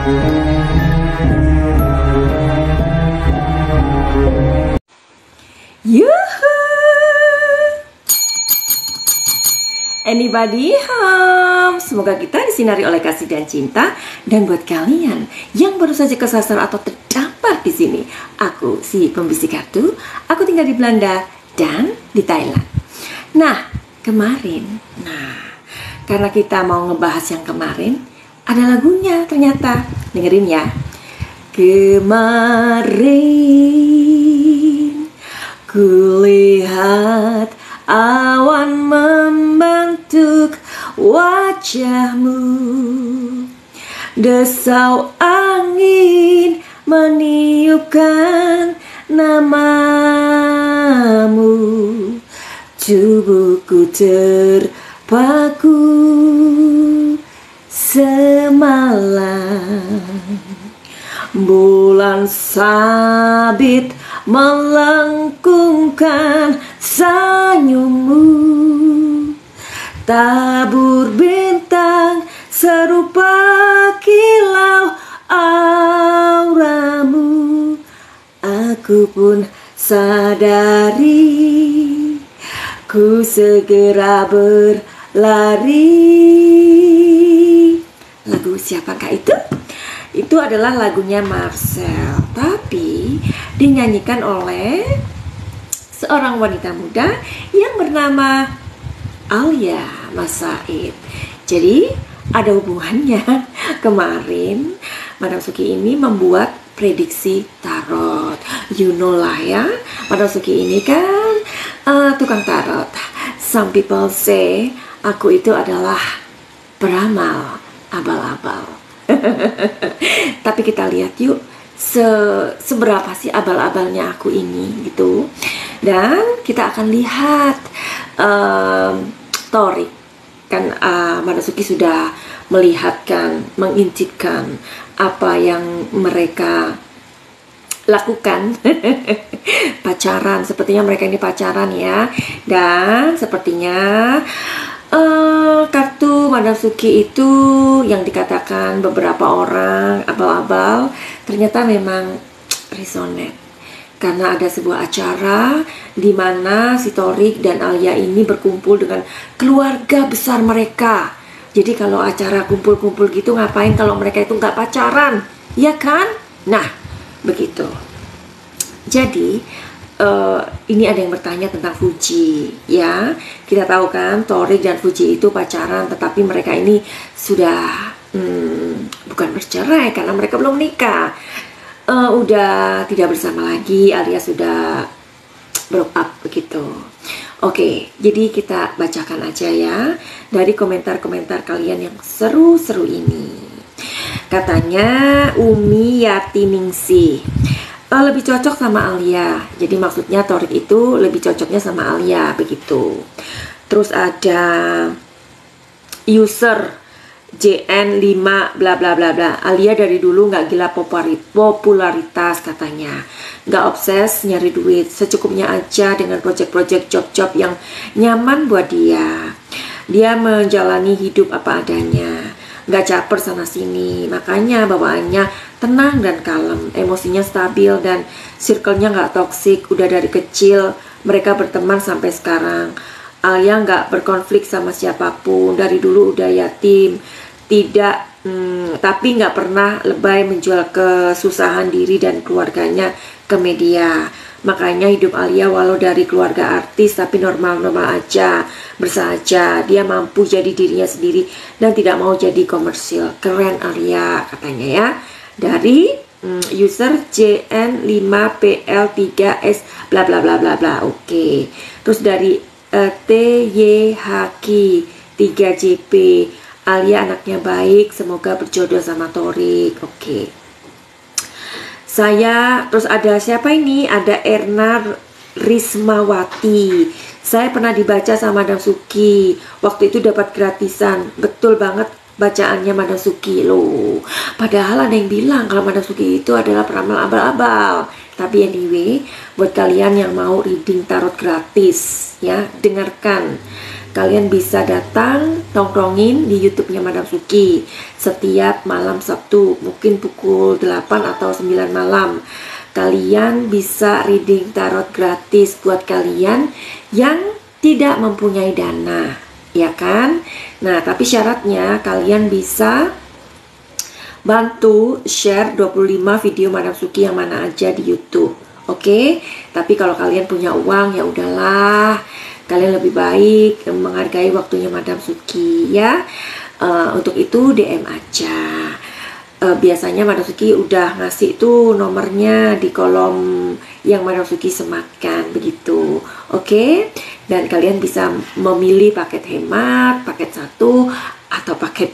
Yuhu! Anybody home? Semoga kita disinari oleh kasih dan cinta. Dan buat kalian yang baru saja kesasar atau terdampar di sini, aku si pembisik kartu. Aku tinggal di Belanda dan di Thailand. Nah, kemarin, karena kita mau ngebahas yang kemarin, ada lagunya ternyata. Dengerin ya. Kemarin kulihat awan membentuk wajahmu, desau angin meniupkan namamu, tubuhku terpaku semalam. Bulan sabit melengkungkan senyummu, tabur bintang serupa kilau auramu. Aku pun sadari, ku segera berlari. Lagu siapakah itu? Itu adalah lagunya Marcel, tapi dinyanyikan oleh seorang wanita muda yang bernama Alia Mas Said. Jadi ada hubungannya. Kemarin Madam Suki ini membuat prediksi tarot. You know lah ya, Madam Suki ini kan tukang tarot. Some people say aku itu adalah peramal abal-abal. Tapi kita lihat yuk seberapa sih abal-abalnya aku ini gitu. Dan kita akan lihat Torik kan, Madam Suki sudah melihatkan, mengintipkan apa yang mereka lakukan. Pacaran, sepertinya mereka ini pacaran ya. Dan sepertinya kartu Madam Suki itu yang dikatakan beberapa orang abal-abal ternyata memang resonate, karena ada sebuah acara di mana si Torik dan Alia ini berkumpul dengan keluarga besar mereka. Jadi kalau acara kumpul-kumpul gitu ngapain kalau mereka itu nggak pacaran, ya kan? Nah, begitu. Jadi ini ada yang bertanya tentang Fuji, ya. Kita tahu kan Torik dan Fuji itu pacaran, tetapi mereka ini sudah bukan bercerai karena mereka belum nikah. Udah tidak bersama lagi alias sudah broke up begitu. Oke, jadi kita bacakan aja ya dari komentar-komentar kalian yang seru-seru ini. Katanya Umi Yati Ningsih, lebih cocok sama Alia. Jadi maksudnya Torik itu lebih cocoknya sama Alia begitu. Terus ada user JN5 bla bla bla bla. Alia dari dulu nggak gila popularitas katanya. Nggak obses nyari duit, secukupnya aja dengan project-project job-job yang nyaman buat dia. Dia menjalani hidup apa adanya, nggak caper sana sini, makanya bawaannya tenang dan kalem, emosinya stabil dan circle-nya nggak toksik. Udah dari kecil mereka berteman sampai sekarang. Alia nggak berkonflik sama siapapun, dari dulu udah yatim, tapi nggak pernah lebay menjual kesusahan diri dan keluarganya ke media. Makanya hidup Alia walau dari keluarga artis tapi normal-normal aja, bersahaja. Dia mampu jadi dirinya sendiri dan tidak mau jadi komersil. Keren Alia katanya ya. Dari user JN5PL3S bla bla bla bla bla. Oke. Terus dari TYHK 3JP, Alia anaknya baik, semoga berjodoh sama Torik. Oke. Terus ada siapa ini? Ada Erna Rismawati. Saya pernah dibaca sama Madam Suki. Waktu itu dapat gratisan. Betul banget bacaannya Madam Suki loh. Padahal ada yang bilang kalau Madam Suki itu adalah peramal abal-abal. Tapi anyway, buat kalian yang mau reading tarot gratis ya, dengarkan. Kalian bisa datang nongkrongin di YouTube-nya Madam Suki setiap malam Sabtu, mungkin pukul 8 atau 9 malam. Kalian bisa reading tarot gratis buat kalian yang tidak mempunyai dana, ya kan? Nah, tapi syaratnya kalian bisa bantu share 25 video Madam Suki yang mana aja di YouTube. Oke? Tapi kalau kalian punya uang ya udahlah, kalian lebih baik menghargai waktunya Madam Suki ya. Untuk itu DM aja. Biasanya Madam Suki udah ngasih tuh nomornya di kolom yang Madam Suki sematkan begitu. Oke? Dan kalian bisa memilih paket hemat, paket 1 atau paket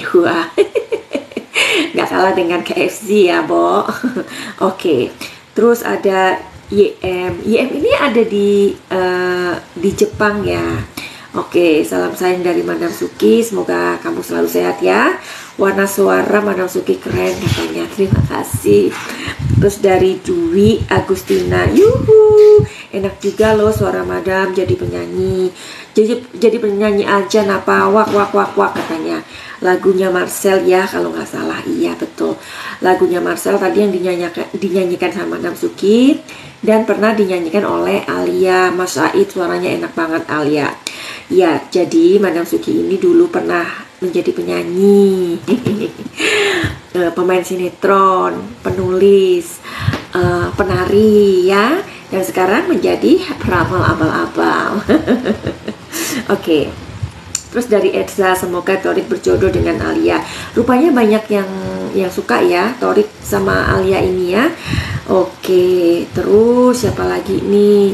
2. Nggak kalah dengan KFC ya, Bo. Oke. Terus ada YM. YM ini ada di Jepang ya. Oke, salam sayang dari Madam Suki. Semoga kamu selalu sehat ya. Warna suara Madam Suki keren katanya. Terima kasih. Terus dari Dwi Agustina. Yuhu, enak juga loh suara Madam jadi penyanyi. Jadi penyanyi aja napa wak wak wak wak katanya. Lagunya Marcel ya kalau nggak salah. Iya betul. Lagunya Marcel tadi yang dinyanyikan sama Madam Suki dan pernah dinyanyikan oleh Alia. Mas Said suaranya enak banget Alia. Ya, jadi Madam Suki ini dulu pernah menjadi penyanyi, pemain sinetron, penulis, penari ya, dan sekarang menjadi peramal abal-abal. Oke. Terus dari Edza, semoga Torik berjodoh dengan Alia. Rupanya banyak yang suka ya Torik sama Alia ini ya. Oke, terus siapa lagi nih?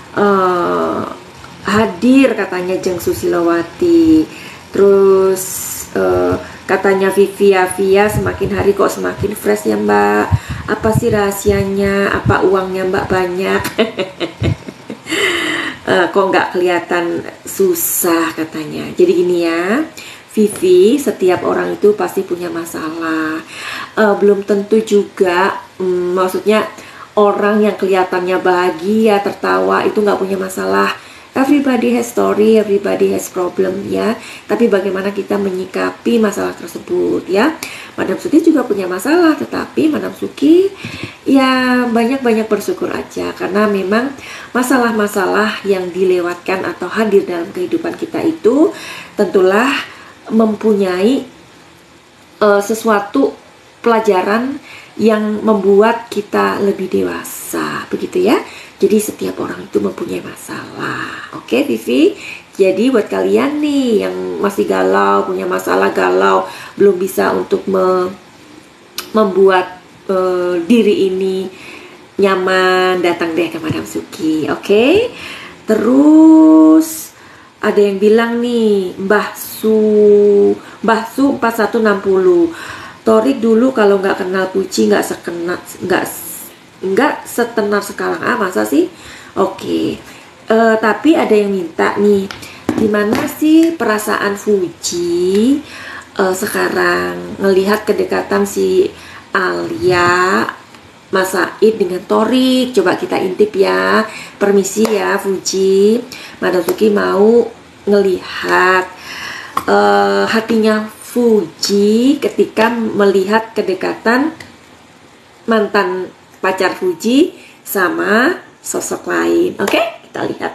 Hadir katanya Jeng Susilowati. Terus katanya Vivia semakin hari kok semakin fresh ya Mbak. Apa sih rahasianya? Apa uangnya Mbak banyak? Kok nggak kelihatan susah katanya. Jadi gini ya, Vivi, setiap orang itu pasti punya masalah. Belum tentu juga, maksudnya orang yang kelihatannya bahagia, tertawa itu nggak punya masalah. Everybody has story, everybody has problem ya. Tapi bagaimana kita menyikapi masalah tersebut ya. Madam Suki juga punya masalah, tetapi Madam Suki ya banyak-banyak bersyukur aja. Karena memang masalah-masalah yang dilewatkan atau hadir dalam kehidupan kita itu tentulah mempunyai sesuatu pelajaran yang membuat kita lebih dewasa, begitu ya. Jadi setiap orang itu mempunyai masalah. Oke, Vivi. Jadi buat kalian nih yang masih galau, punya masalah galau, belum bisa untuk membuat diri ini nyaman, datang deh ke Madam Suki. Oke. Terus ada yang bilang nih, Mbah Su 4160. Torik dulu kalau nggak kenal Puji nggak setenar sekarang. Masa sih? Oke. Tapi ada yang minta nih, gimana sih perasaan Fuji sekarang ngelihat kedekatan si Alia, Mas Said dengan Torik? Coba kita intip ya. Permisi ya Fuji, Madam Suki mau ngelihat hatinya Fuji ketika melihat kedekatan mantan pacar Fuji sama sosok lain. Oke, kita lihat.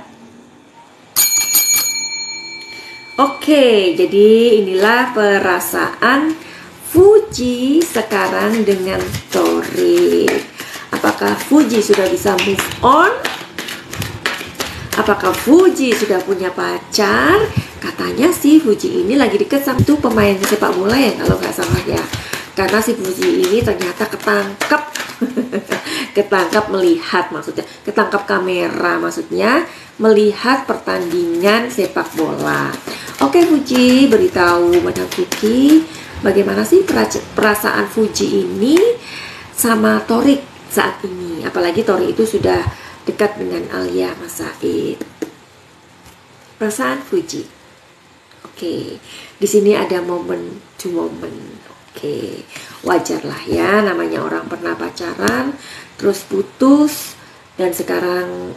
Oke, jadi inilah perasaan Fuji sekarang dengan Torik. Apakah Fuji sudah bisa move on? Apakah Fuji sudah punya pacar? Katanya sih Fuji ini lagi deket sama tuh pemain sepak bola ya kalau nggak salah ya. Karena si Fuji ini ternyata ketangkap melihat, maksudnya ketangkap kamera, maksudnya melihat pertandingan sepak bola. Oke Fuji, beritahu Madam Suki bagaimana sih perasaan Fuji ini sama Torik saat ini. Apalagi Torik itu sudah dekat dengan Alia Mas Said. Perasaan Fuji. Oke, di sini ada moment to moment. Oke, wajar lah ya, namanya orang pernah pacaran, terus putus, dan sekarang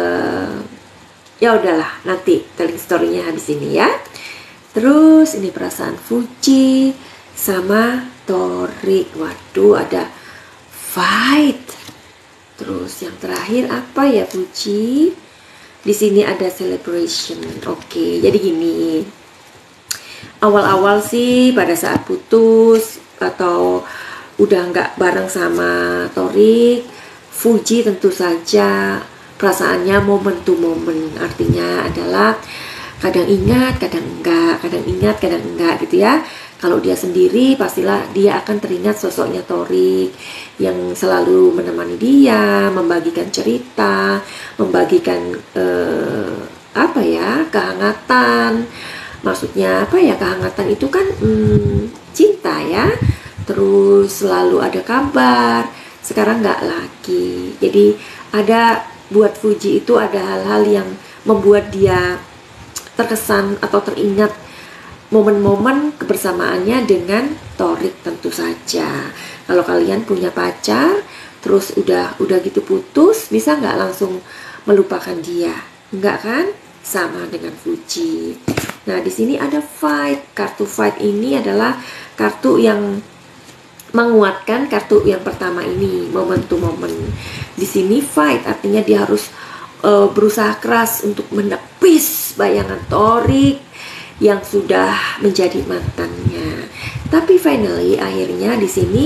ya udahlah, nanti telling story-nya habis ini ya. Terus ini perasaan Fuji sama Torik. Waduh, ada fight. Terus yang terakhir apa ya Fuji? Di sini ada celebration. Oke, jadi gini. Awal-awal sih pada saat putus atau udah nggak bareng sama Torik, Fuji tentu saja perasaannya moment to moment. Artinya adalah kadang ingat, kadang enggak, kadang ingat, kadang enggak gitu ya. Kalau dia sendiri pastilah dia akan teringat sosoknya Torik yang selalu menemani dia, membagikan cerita, membagikan apa ya, kehangatan. Maksudnya apa ya, kehangatan itu kan cinta ya. Terus selalu ada kabar. Sekarang nggak lagi. Jadi ada buat Fuji itu ada hal-hal yang membuat dia terkesan atau teringat momen-momen kebersamaannya dengan Torik tentu saja. Kalau kalian punya pacar, terus udah gitu putus, bisa nggak langsung melupakan dia? Enggak kan? Sama dengan Fuji. Nah, di sini ada fight. Kartu fight ini adalah kartu yang menguatkan kartu yang pertama ini, moment to moment. Di sini fight artinya dia harus berusaha keras untuk menepis bayangan Torik yang sudah menjadi mantannya. Tapi finally akhirnya di sini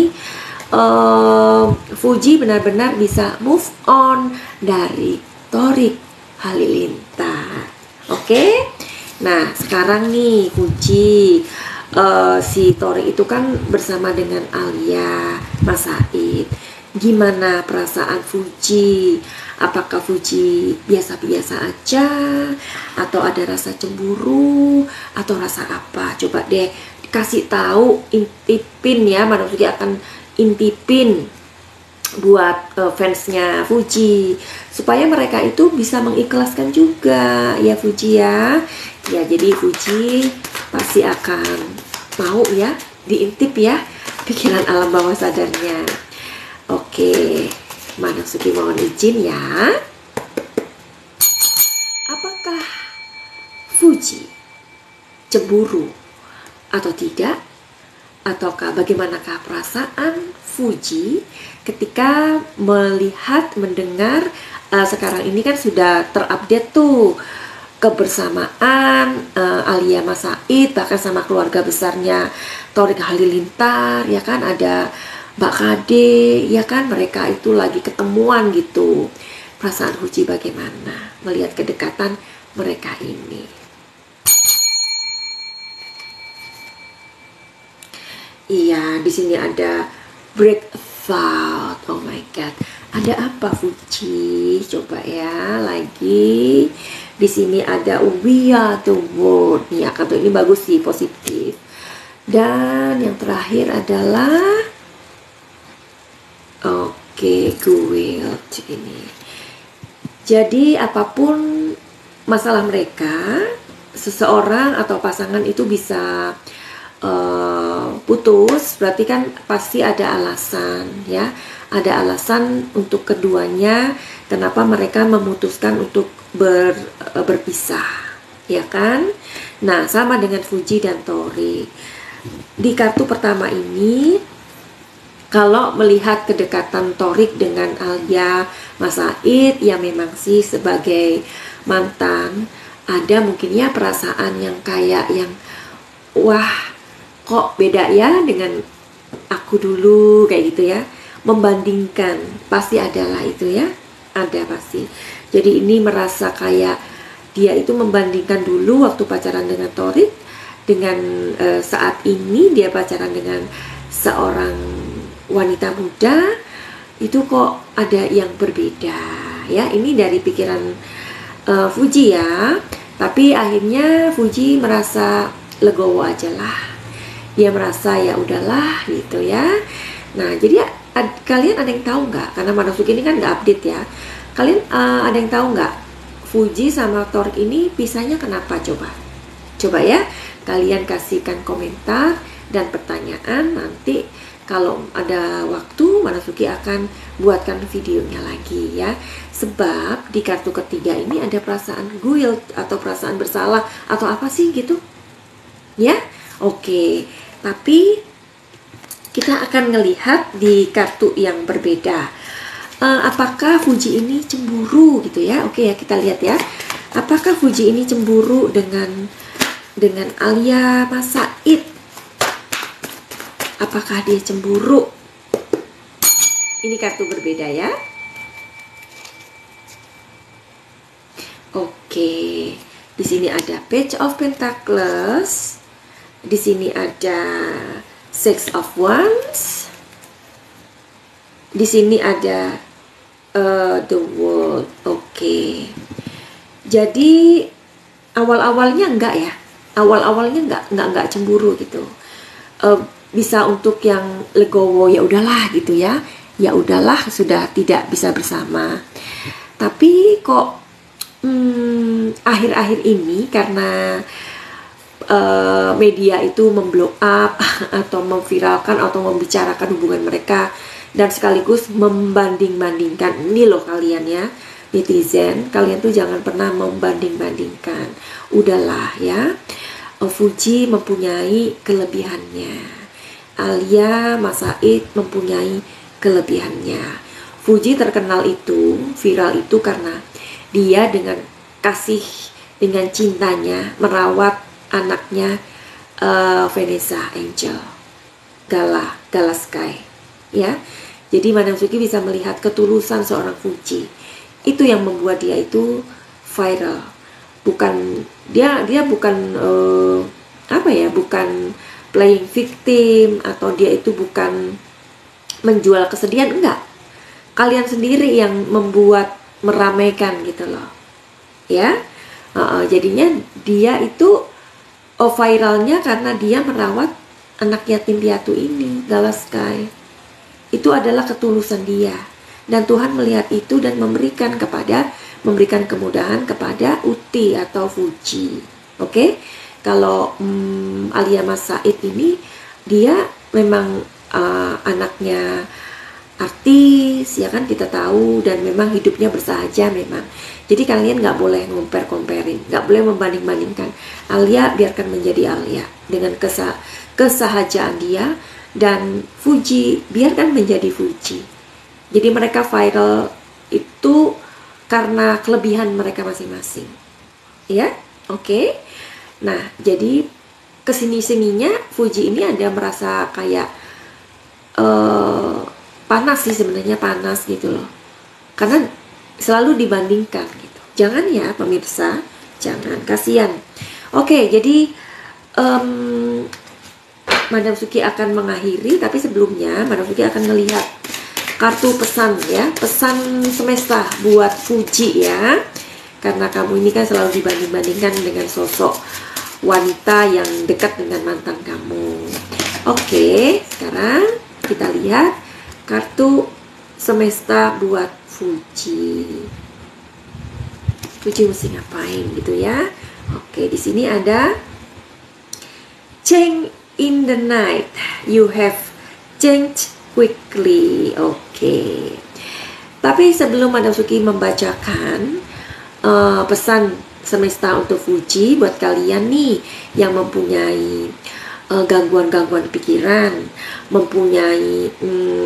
Fuji benar-benar bisa move on dari Torik Halilintar. Oke? Nah, sekarang nih Fuji, si Torik itu kan bersama dengan Alia, Mas Said. Gimana perasaan Fuji? Apakah Fuji biasa-biasa aja? Atau ada rasa cemburu? Atau rasa apa? Coba deh kasih tahu, intipin ya, Mana Sugi akan intipin buat fansnya Fuji supaya mereka itu bisa mengikhlaskan juga ya Fuji ya. Ya, jadi Fuji pasti akan mau ya diintip ya pikiran alam bawah sadarnya. Oke, Mana Sugi mohon izin ya. Apakah Fuji cemburu atau tidak? Ataukah bagaimanakah perasaan Fuji ketika melihat, mendengar sekarang ini kan sudah terupdate tuh kebersamaan Alia Mas Said bahkan sama keluarga besarnya Torik Halilintar ya kan, ada Mbak Kade ya kan, mereka itu lagi ketemuan gitu. Perasaan Fuji bagaimana melihat kedekatan mereka ini? Iya, di sini ada break thought. Oh my god. Ada apa Fuji? Coba ya lagi. Di sini ada we are the world. Nih, kartu ini bagus sih, positif. Dan yang terakhir adalah Guild ini. Jadi apapun masalah mereka, seseorang atau pasangan itu bisa putus, berarti kan pasti ada alasan ya, ada alasan untuk keduanya kenapa mereka memutuskan untuk berpisah ya kan. Nah, sama dengan Fuji dan Torik di kartu pertama ini, kalau melihat kedekatan Torik dengan Alia Mas Said ya memang sih sebagai mantan ada mungkin ya perasaan yang kayak yang wah kok beda ya dengan aku dulu kayak gitu ya, membandingkan pasti adalah itu ya, ada pasti. Jadi ini merasa kayak dia itu membandingkan dulu waktu pacaran dengan Torik dengan saat ini dia pacaran dengan seorang wanita muda, itu kok ada yang berbeda ya. Ini dari pikiran Fuji ya, tapi akhirnya Fuji merasa legowo aja lah. Dia merasa ya udahlah gitu ya. Nah, jadi kalian ada yang tahu nggak? Karena Mana Sugi ini kan nggak update ya. Kalian ada yang tahu nggak? Fuji sama Torik ini pisahnya kenapa coba? Coba ya, kalian kasihkan komentar dan pertanyaan. Nanti kalau ada waktu, Manasuki akan buatkan videonya lagi ya. Sebab di kartu ketiga ini ada perasaan guilt atau perasaan bersalah atau apa sih gitu. Ya, oke. Tapi kita akan ngelihat di kartu yang berbeda. Apakah Fuji ini cemburu gitu ya? Oke ya, kita lihat ya. Apakah Fuji ini cemburu dengan Alia Mas Said? Apakah dia cemburu? Ini kartu berbeda ya. Oke. Di sini ada Page of Pentacles. Di sini ada Six of Wands. Di sini ada The World. Oke. Jadi awal-awalnya enggak ya. Awal-awalnya enggak cemburu gitu. Bisa untuk yang legowo, ya udahlah gitu ya. Ya udahlah, sudah tidak bisa bersama. Tapi kok akhir-akhir ini karena media itu memblow up atau memviralkan atau membicarakan hubungan mereka dan sekaligus membanding-bandingkan. Ini loh kalian ya, netizen, kalian tuh jangan pernah membanding-bandingkan. Udahlah ya. Fuji mempunyai kelebihannya, Alia Mas Said mempunyai kelebihannya. Fuji terkenal itu, viral itu karena dia dengan kasih, dengan cintanya merawat anaknya Vanessa Angel, Gala Sky ya. Jadi Manasuki bisa melihat ketulusan seorang Fuji. Itu yang membuat dia itu viral. Bukan dia bukan bukan playing victim, atau dia itu bukan menjual kesedihan, enggak. Kalian sendiri yang membuat meramaikan gitu loh ya. Jadinya dia itu viralnya karena dia merawat anak yatim piatu ini, Gala Sky. Itu adalah ketulusan dia, dan Tuhan melihat itu dan memberikan kemudahan kepada Uti atau Fuji. Oke. Kalau Alia Mas Said ini dia memang anaknya artis ya kan, kita tahu, dan memang hidupnya bersahaja memang. Jadi kalian nggak boleh comparing, nggak boleh membanding-bandingkan. Alia biarkan menjadi Alia dengan kesahajaan dia, dan Fuji biarkan menjadi Fuji. Jadi mereka viral itu karena kelebihan mereka masing-masing ya. Oke. Nah, jadi kesini-sininya Fuji ini ada merasa kayak panas sih sebenarnya, panas gitu loh, karena selalu dibandingkan gitu. Jangan ya pemirsa, jangan, kasihan. Oke, jadi Madam Suki akan mengakhiri, tapi sebelumnya Madam Suki akan melihat kartu pesan ya, pesan semesta buat Fuji ya, karena kamu ini kan selalu dibanding-bandingkan dengan sosok wanita yang dekat dengan mantan kamu. Oke, sekarang kita lihat kartu semesta buat Fuji. Fuji mesti ngapain gitu ya. Oke, di sini ada Change in the night, you have changed quickly. Oke. Tapi sebelum Madam Suki membacakan pesan semesta untuk Fuji buat kalian nih yang mempunyai gangguan-gangguan pikiran, mempunyai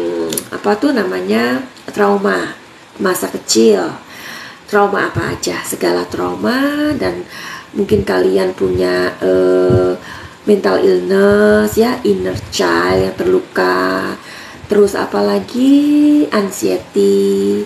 trauma masa kecil, trauma apa aja, segala trauma, dan mungkin kalian punya mental illness ya, inner child yang terluka, terus apalagi anxiety,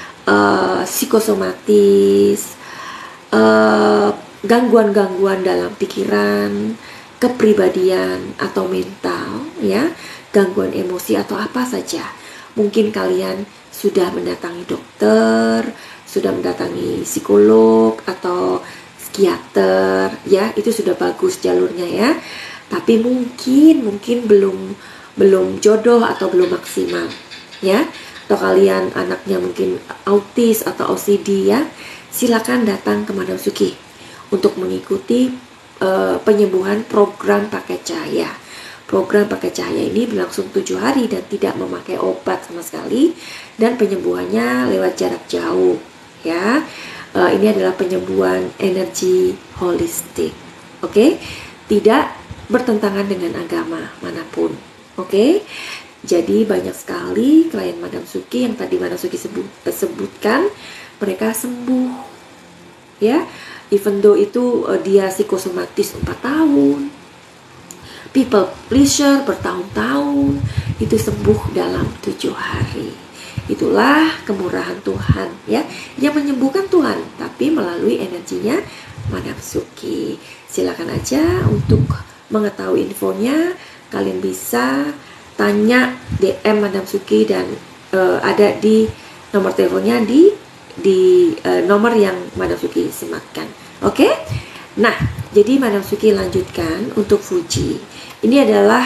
psikosomatis, gangguan-gangguan dalam pikiran, kepribadian atau mental ya, gangguan emosi atau apa saja. Mungkin kalian sudah mendatangi dokter, sudah mendatangi psikolog atau psikiater ya, itu sudah bagus jalurnya ya. Tapi mungkin belum jodoh atau belum maksimal ya. Atau kalian anaknya mungkin autis atau OCD ya, silakan datang ke Madam Suki untuk mengikuti penyembuhan program pakai cahaya. Program pakai cahaya ini berlangsung 7 hari dan tidak memakai obat sama sekali, dan penyembuhannya lewat jarak jauh ya. Ini adalah penyembuhan energi holistik. Oke? Tidak bertentangan dengan agama manapun. Oke? Jadi banyak sekali klien Madam Suki yang tadi Madam Suki sebutkan, mereka sembuh ya. Even though itu dia psikosomatis 4 tahun, people pleasure bertahun-tahun, itu sembuh dalam 7 hari. Itulah kemurahan Tuhan ya, yang menyembuhkan Tuhan, tapi melalui energinya Madam Suki. Silakan aja untuk mengetahui infonya, kalian bisa tanya DM Madam Suki, dan ada di nomor teleponnya di nomor yang Madam Suki sematkan. Oke? Nah, jadi Madam Suki lanjutkan untuk Fuji. Ini adalah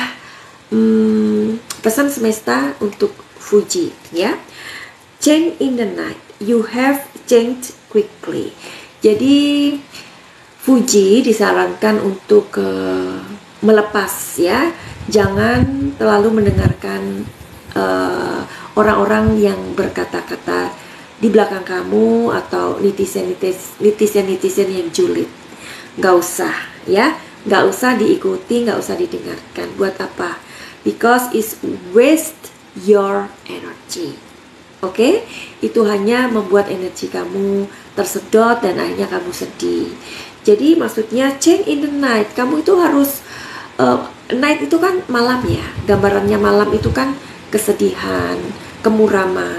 pesan semesta untuk Fuji ya. Change in the night, you have changed quickly. Jadi Fuji disarankan untuk melepas ya. Jangan terlalu mendengarkan orang-orang yang berkata-kata di belakang kamu atau netizen yang julid. Gak usah ya, gak usah diikuti, gak usah didengarkan. Buat apa? Because it's waste your energy. Oke? Itu hanya membuat energi kamu tersedot dan akhirnya kamu sedih. Jadi maksudnya change in the night, kamu itu harus night itu kan malam ya, gambarannya malam itu kan kesedihan, kemuraman,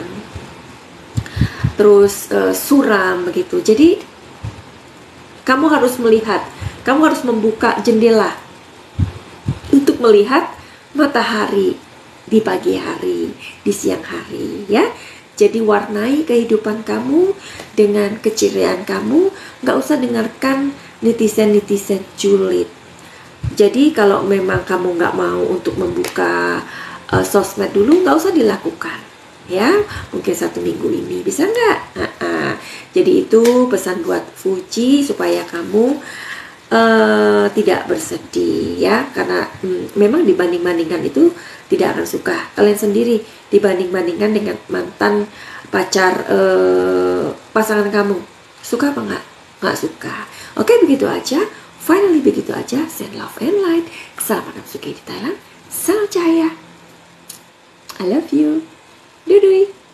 terus suram begitu. Jadi kamu harus melihat, kamu harus membuka jendela untuk melihat matahari di pagi hari, di siang hari ya. Jadi warnai kehidupan kamu dengan keceriaan kamu, gak usah dengarkan netizen-netizen julid. Jadi kalau memang kamu gak mau untuk membuka sosmed dulu, gak usah dilakukan ya, mungkin 1 minggu ini bisa nggak? Jadi itu pesan buat Fuji supaya kamu tidak bersedih ya, karena memang dibanding-bandingkan itu tidak akan suka. Kalian sendiri dibanding-bandingkan dengan mantan pacar pasangan kamu, suka apa nggak? Nggak suka. Oke, begitu aja. Finally begitu aja. Send love and light. Salam Madam Suki di Thailand. Salam cahaya. I love you. Doei doei.